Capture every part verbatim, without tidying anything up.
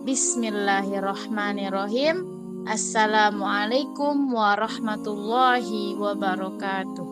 Bismillahirrahmanirrahim. Assalamualaikum warahmatullahi wabarakatuh.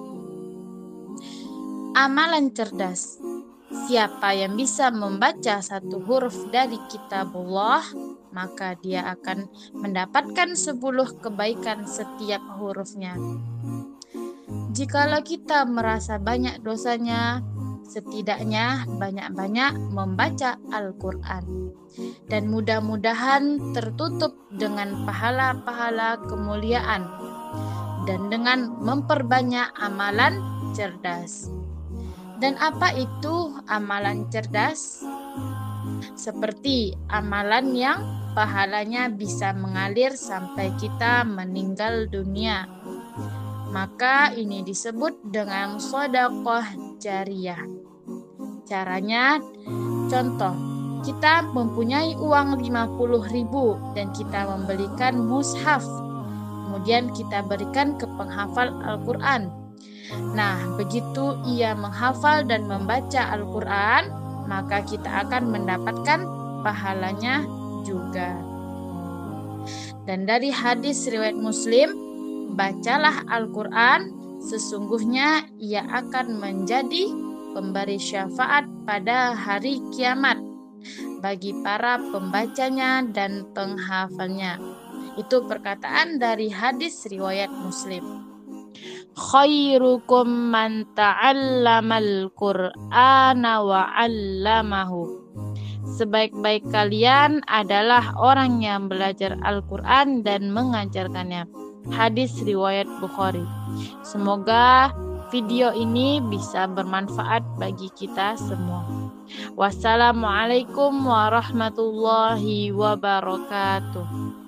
Amalan cerdas. Siapa yang bisa membaca satu huruf dari kitabullah, maka dia akan mendapatkan sepuluh kebaikan setiap hurufnya. Jikalau kita merasa banyak dosanya, setidaknya banyak-banyak membaca Al-Quran. Dan mudah-mudahan tertutup dengan pahala-pahala kemuliaan dan dengan memperbanyak amalan cerdas. Dan apa itu amalan cerdas? Seperti amalan yang pahalanya bisa mengalir sampai kita meninggal dunia. Maka ini disebut dengan sedekah jariyah. Caranya, contoh, kita mempunyai uang lima puluh ribu dan kita membelikan mushaf. Kemudian kita berikan ke penghafal Al-Quran. Nah, begitu ia menghafal dan membaca Al-Quran, maka kita akan mendapatkan pahalanya juga. Dan dari hadis riwayat Muslim, bacalah Al-Quran, sesungguhnya ia akan menjadi pemberi syafaat pada hari kiamat bagi para pembacanya dan penghafalnya. Itu perkataan dari hadis riwayat Muslim. Khairukum man ta'allamal Qur'ana wa 'allamahu. Sebaik-baik kalian adalah orang yang belajar Al-Quran dan mengajarkannya. Hadis riwayat Bukhari. Semoga video ini bisa bermanfaat bagi kita semua. Wassalamualaikum warahmatullahi wabarakatuh.